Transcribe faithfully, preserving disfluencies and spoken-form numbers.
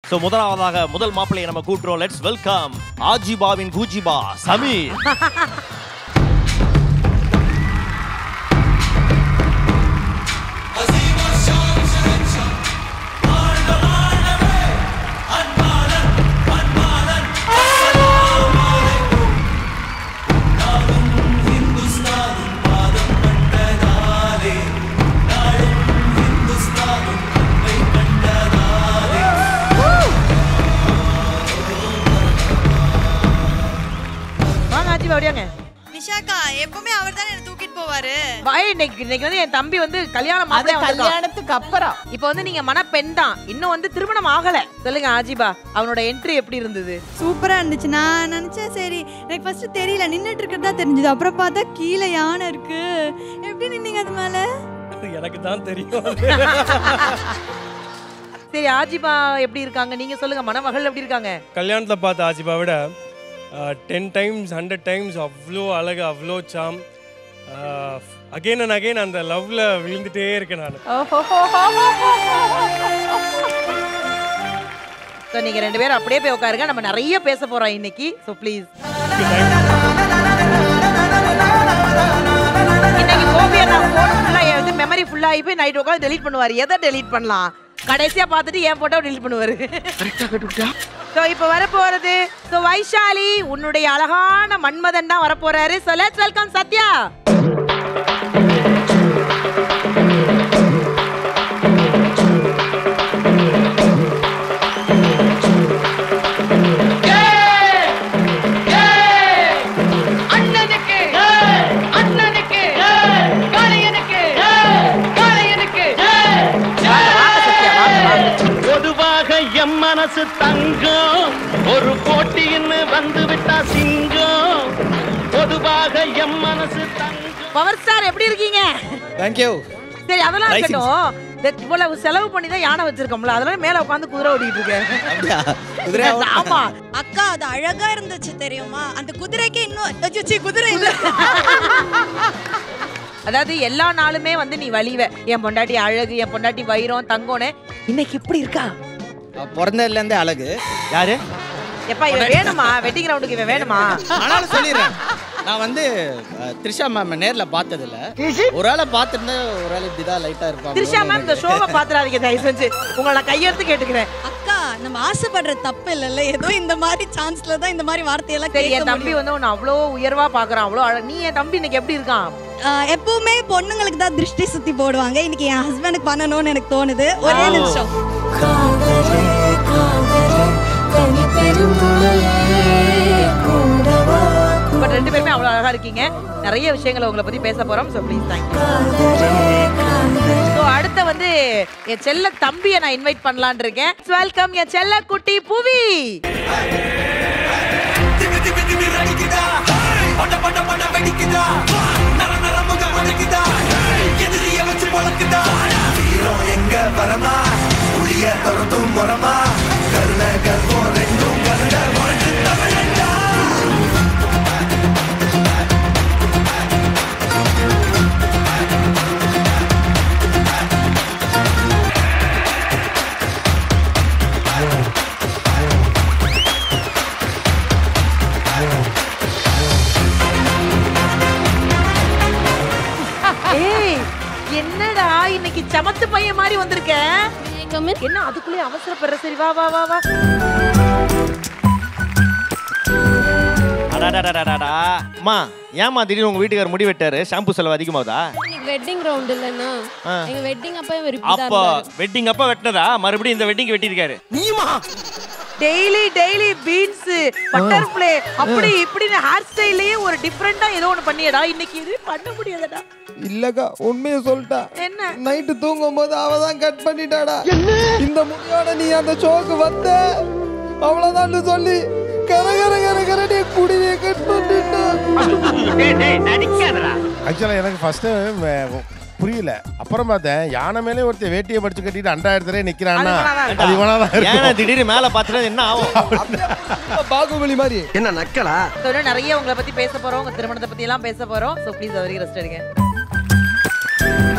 So முதலாவதாக முதல் மாப்பிள்ளையை நம்ம கூட்டுறோம். லெட்ஸ் வெல்கம் ஆஜிபாவின் கூஜிபா சமீர். நிஷாக்கா எப்பவுமே அவர்தான் என்ன தூக்கிட்டு போவாரு. பாய் இன்னைக்கு இன்னைக்கு வந்து என் தம்பி வந்து கல்யாணம் மாப்பிள்ளை கல்யாணத்துக்கு அப்புறம் இப்போ வந்து நீங்க மணப்பெண் தான், இன்னும் வந்து திருமணம் ஆகல. சொல்லுங்க ஆஜிபா, அவனோட என்ட்ரி எப்படி இருந்தது? சூப்பரா இருந்துச்சு. நான் நினைச்சேன் சரி எனக்கு ஃபர்ஸ்ட் தெரியல, நின்னுட்டு இருக்கிறதா தெரிஞ்சது. அப்புறம் பார்த்தா கீழே யானை இருக்கு. எப்படி நின்னீங்க அது மேல? எனக்கு தான் தெரியும். சரி ஆஜிபா எப்படி இருக்காங்க நீங்க சொல்லுங்க, மணமகள் எப்படி இருக்காங்க? கல்யாணத்துல பார்த்த ஆஜிபா விட டென் டைம்ஸ் ஹண்ட்ரட் டைம்ஸ் அவ்வளோ அழகு, அவ்வளோ சாம். அகெயின் அண்ட் அகெயின் அந்த லவ்ல விழுந்துட்டே இருக்கேன் நான். ஸோ நீங்க ரெண்டு பேரும் அப்படியே போய் உட்காருங்க, நம்ம நிறைய பேச போறோம் இன்னைக்கு. ஸோ ப்ளீஸ் இன்னைக்கு கோபி அண்ணா ஃபோன் ஃபுல்லா வந்து மெமரி ஃபுல்லா ஆகி போய் நைட் உட்காந்து டெலீட் பண்ணுவார். எதை டெலீட் பண்ணலாம் கடைசியா பார்த்துட்டு என் போட்டோ டெலீட் பண்ணுவாரு. ஸோ இப்போ வரப்போறது ஸோ வைஷாலி உன்னுடைய அழகான மன்மதன் தான் வரப்போறாரு. So let's welcome Sathya. மனசு தங்கம் ஒரு போட்டின்னு வந்து விட்டா சிங்கம் பொதுவாக எம் மனசு தங்கம். பவர் ஸ்டார் எப்படி இருக்கீங்க? Thank you. சரி அதெல்லாம் இருக்கட்டும். இவ்வளவு செலவு பண்ணி தான் யானை வச்சிருக்கோம்ல, அதனால மேல உட்காந்து குதிரை ஓடிட்டு இருக்கேன். ஆமா அக்கா அது அழகா இருந்துச்சு தெரியுமா? அந்த குதிரைக்கு இன்னும் குதிரை இல்ல. அதாவது எல்லா நாளுமே வந்து நீ வலிவ என் பொண்டாட்டி அழகு, என் பொண்டாட்டி வைரம் தங்கோன்னு. இன்னைக்கு இப்படி இருக்கா? பிறந்ததுல இருந்தே அழகு. யாரு? எப்பா இவன் வேணுமா? வெட்டிங் ரவுண்டுக்கு இவன் வேணுமா? ஆனாலும் சொல்லிடுறேன், நான் வந்து த்ரிஷா மேம் நேர்ல பார்த்தது இல்ல. ஒரு ஆளை பார்த்துட்டு ஒரு ஆள் இப்படிதான் லைட்டா இருப்பாங்க. த்ரிஷா மேம் இந்த ஷோவை பாத்துறாதீங்க தயவு செஞ்சு, உங்களை கையெடுத்து கேட்டுக்கிறேன். அக்கா நம்ம ஆசைப்படுற தப்பு இல்லைல்ல, ஏதோ இந்த மாதிரி சான்ஸ்ல தான் இந்த மாதிரி வார்த்தையெல்லாம் சரி என் தம்பி வந்து உன்னை அவ்வளோ உயர்வா பாக்குறான், அவ்வளோ அழகு. நீ என் தம்பி இன்னைக்கு எப்படி இருக்கான்? எப்பவுமே பொண்ணுங்களுக்கு தான் திருஷ்டி சுத்தி போடுவாங்க, இன்னைக்கு என் ஹஸ்பண்டுக்கு பண்ணணும்னு எனக்கு தோணுது. ஒரே நிமிஷம். பட் ரெண்டு பேருமே அவ்வளவு அழகா இருக்கீங்க. நிறைய விஷயங்களை உங்களை பத்தி பேச போறோம். So please thank you. So அடுத்து வந்து என் செல்ல தம்பியை நான் இன்வைட் பண்ணலாம்னு இருக்கேன். வெல்கம் என் செல்ல குட்டி புவி. என்னடா இன்னைக்கு சமத்து பையன் மாதிரி வந்திருக்க? என்ன அதுக்குள்ளே அவசரப்படுற? சரி வா வா வா வா. அம்மா ஏமா திடீர்னு உங்க வீட்டுக்காரர் முடி வெட்டாரு? ஷாம்பு செலவு அதிகமாகுதா? வெட்டிங் ரவுண்ட் இல்லன்னா எங்க வெட்டிங் அப்ப அப்ப வெட்டிங் அப்ப வெட்டனதா மறுபடியும் இந்த வெட்டிங் வெட்டிருக்காரு. நீமா டெய்லி டெய்லி பீட்ஸ் பட்டர்ஃப்ளை அப்படி இப்படின்னு ஹேர் ஸ்டைல்லயே ஒரு டிஃபரெண்டா ஏதோ ஒன்னு பண்ணியடா. இன்னைக்கு இது பண்ண முடியாதடா. இல்லக்கா உண்மையை சொல்லிட்டா. என்ன? நைட்டு தூங்கும் போது அவ தான் கட் பண்ணிட்டாடா. இந்த முடியோட நீ அந்த ஷோக்கு வந்த அவ்வளவுதான் சொல்லி கர கர கர கரடி குடியை கட் பண்ணிட்டா. ஆக்சுவலா எனக்கு ஃபர்ஸ்ட் புரியல. அப்புறம் பார்த்தேன் யானை மேலே ஒருத்தர் வேட்டியை படிச்சு கட்டிட்டு அண்டாயிரத்துல நிக்கிறான்னா அது இவனாதான் ஏன்னா திடீர்னு மேல பாத்துட்டா என்ன ஆகும்? பாகுபலி மாதிரி. என்ன நக்கலா? நிறைய உங்களை பத்தி பேச போறோம், உங்க திருமணத்தை பத்தி எல்லாம் பேச போறோம். சோ ப்ளீஸ் அவருக்கு ரெஸ்ட் எடுங்க.